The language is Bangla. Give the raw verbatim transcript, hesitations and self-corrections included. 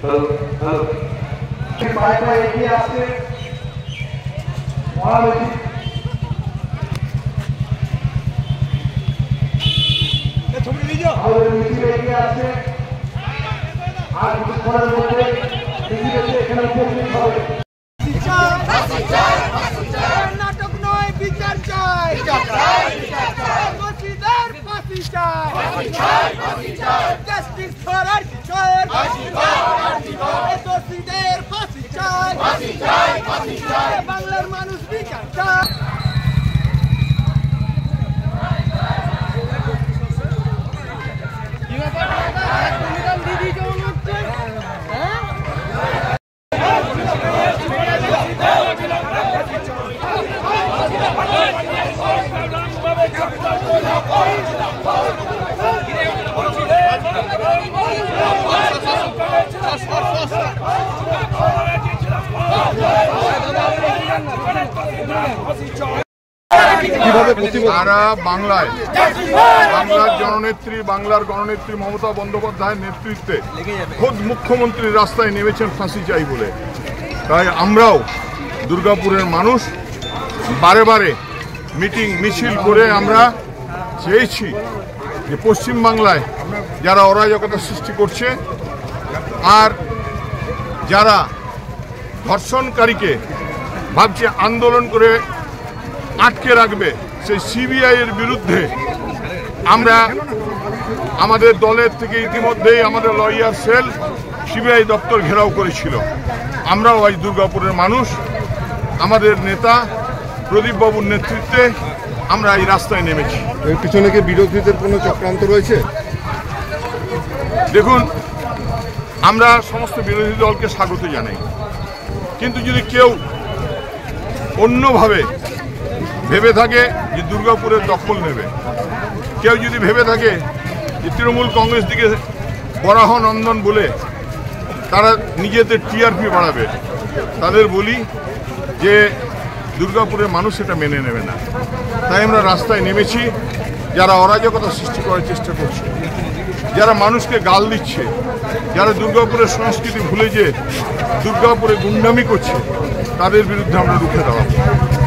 পায়ে পায়ে এগিয়ে আসছে মহানদী আমাদের মিছিল এগিয়ে আসছে আর কিছুক্ষণের মধ্যে মিছিল এখানে উপস্থিত হবে। নাটক নয়, বিচার চাই, দোষীদের ফাঁসি চাই, জাস্টিস ফর আরজিকর, দোষীদের ফাঁসি চাই, বাংলার মানুষ বিচার চায়। সারা বাংলায় বাংলার জননেত্রী বাংলার গণনেত্রী মমতা বন্দ্যোপাধ্যায়ের নেতৃত্বে খোদ মুখ্যমন্ত্রী রাস্তায় নেমেছেন ফাঁসি চাই বলে। তাই আমরাও দুর্গাপুরের মানুষ বারে বারে মিটিং মিছিল করে আমরা চেয়েছি যে পশ্চিমবাংলায় যারা অরাজকতা সৃষ্টি করছে আর যারা ধর্ষণকারীকে ভাবছে আন্দোলন করে আটকে রাখবে, সেই সিবিআই এর বিরুদ্ধে আমরা আমাদের দলের থেকে ইতিমধ্যেই আমাদের লয়ার সেল সিবিআই দপ্তর ঘেরাও করেছিল। আমরাও আজ দুর্গাপুরের মানুষ আমাদের নেতা প্রদীপ বাবুর নেতৃত্বে আমরা এই রাস্তায় নেমেছি। এর পিছনে কি বিরোধীদের কোনো চক্রান্ত রয়েছে? দেখুন, আমরা সমস্ত বিরোধী দলকে স্বাগত জানাই, কিন্তু যদি কেউ অন্যভাবে ভেবে থাকে যে দুর্গাপুরের দখল নেবে, কেউ যদি ভেবে থাকে যে তৃণমূল কংগ্রেস দিকে বরাহ নন্দন বলে তারা নিজেদের টিআরপি বাড়াবে, তাদের বলি যে দুর্গাপুরের মানুষ এটা মেনে নেবে না। তাই আমরা রাস্তায় নেমেছি। যারা অরাজকতা সৃষ্টি করার চেষ্টা করছে, যারা মানুষকে গাল দিচ্ছে, যারা দুর্গাপুরের সংস্কৃতি ভুলে যে দুর্গাপুরে গুন্ডামি করছে, তাদের বিরুদ্ধে আমরা রুখে দাঁড়াবো।